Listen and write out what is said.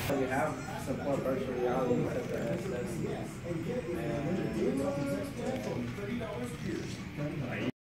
We have support virtual reality except for us. That's and